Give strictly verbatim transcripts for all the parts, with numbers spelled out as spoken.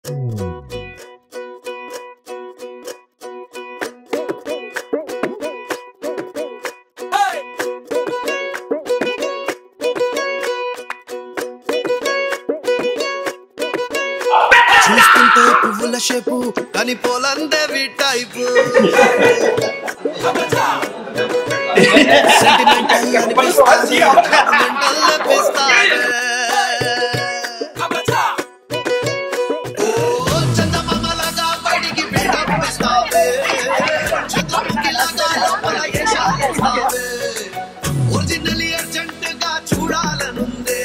చూస్తుంటే పువ్వుల షేపు కానీ పోలందేవి టైపు సెంటిమెంటల్ అనిపిస్తాది మెంటల్ అనిపిస్తాది ఓ చందమామలాగా బయటికి బిడ్డపిస్తావే చంద్రముఖిలాగా లోపల ఏషాలిస్తావే ఒరిజినల్లీ అర్జెంట్ గా చూడాలనుందే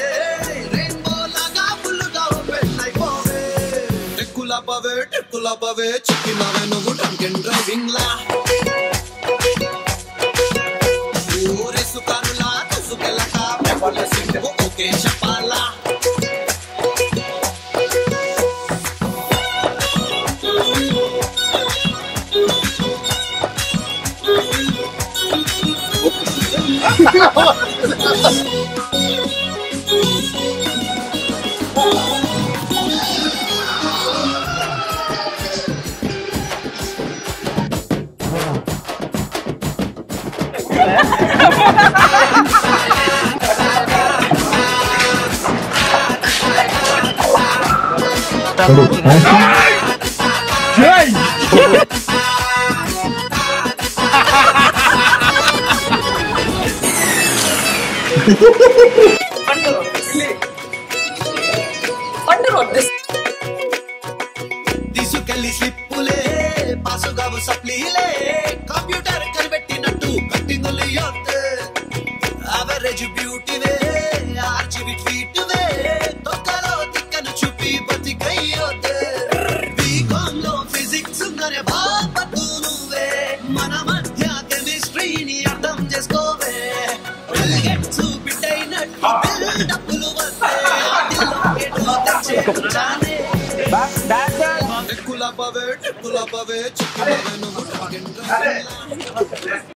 Pave, tekula pave, chikina ve nuvu drunk and driving la. Ure sukanula, sukela ka, pepala singo okay chapala. తీసుకెళ్ళి స్లిప్పులే పాసుగావు సప్లీలే కంప్యూటర్ కనిపెట్టినట్టు కట్టింగులు యొద్దు అవరేజ్ బ్యూటీవే ఆర్జీబీ ట్వీట్వే తొక్కలో తిక్కను చూపి బతికయ్యొద్దు బీకామ్ లో ఫిజిక్స్ ఉందనే బాపట్టు నువ్వే మన మధ్య కెమిస్ట్రీని అర్థం చేసుకోవే చూపిటైనట్టు డబ్బులు వస్తే Kula pave, kula pave, chikina ve nuvu drunk and driving la.